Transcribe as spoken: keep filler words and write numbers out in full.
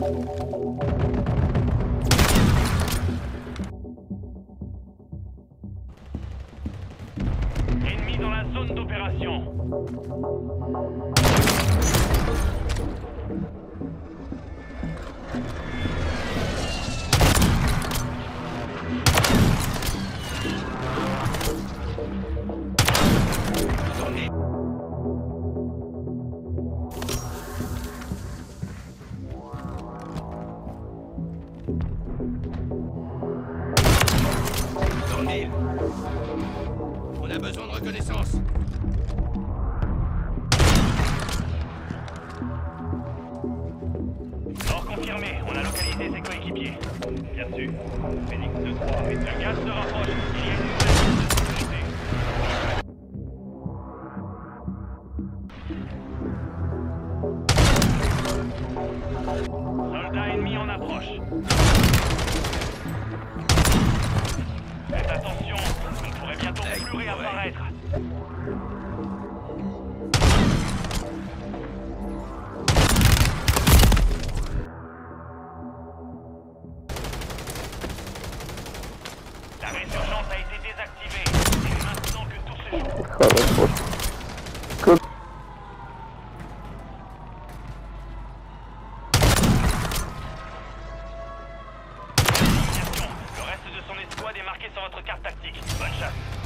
Ennemi dans la zone d'opération. Tournez. On a besoin de reconnaissance. Mort confirmé, on a localisé ses coéquipiers. Bien sûr. Phoenix deux trois, le gaz se rapproche. Il y a une nouvelle zone de sécurité. Soldat ennemi en approche. Faites attention, vous ne pourrez bientôt plus réapparaître. La résurgence a été désactivée. C'est maintenant que tout se joue. Хорошо. Как Le reste de son escouade est marqué sur votre carte tactique. Bonne chasse.